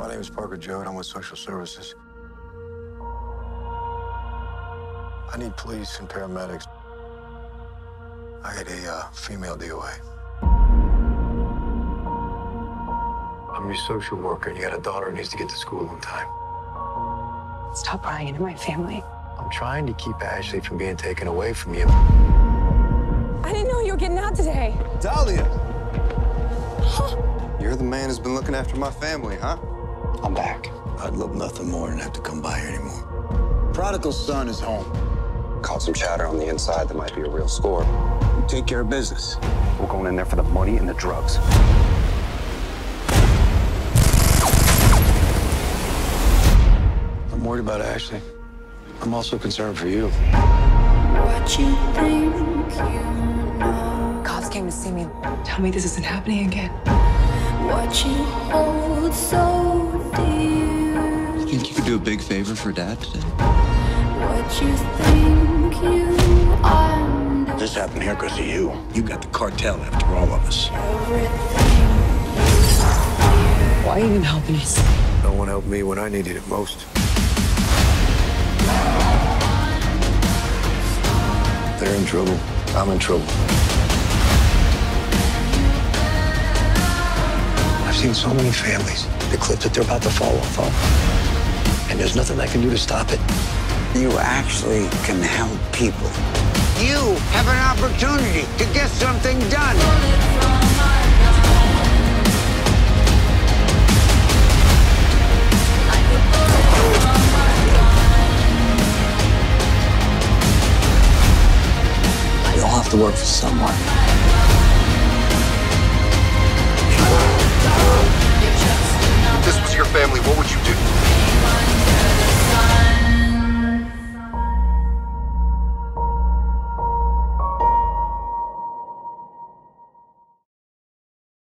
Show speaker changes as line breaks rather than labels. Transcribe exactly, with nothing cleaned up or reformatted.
My name is Parker Joad. I'm with Social Services. I need police and paramedics. I had a uh, female D O A. I'm your social worker, and you got a daughter who needs to get to school on time.
Stop prying into my family.
I'm trying to keep Ashley from being taken away from you.
I didn't know you were getting out today.
Dahlia! You're the man who's been looking after my family, huh?
I'm back. I'd love nothing more than have to come by here anymore.
Prodigal son is home.
Caught some chatter on the inside that might be a real score.
You take care of business.
We're going in there for the money and the drugs.
I'm worried about Ashley. I'm also concerned for you.
What you think you know.
Cops came to see me. Tell me this isn't happening again.
What you hold so dear.
You think you could do a big favor for Dad today?
What you think you are.
This happened here because of you. You got the cartel after all of us.
Everything
Why are you even helping us?
No one helped me when I needed it most. They're in trouble. I'm in trouble. I've seen so many families, the cliff that they're about to fall off of. And there's nothing I can do to stop it.
You actually can help people. You have an opportunity to get something done. You'll have to work for someone.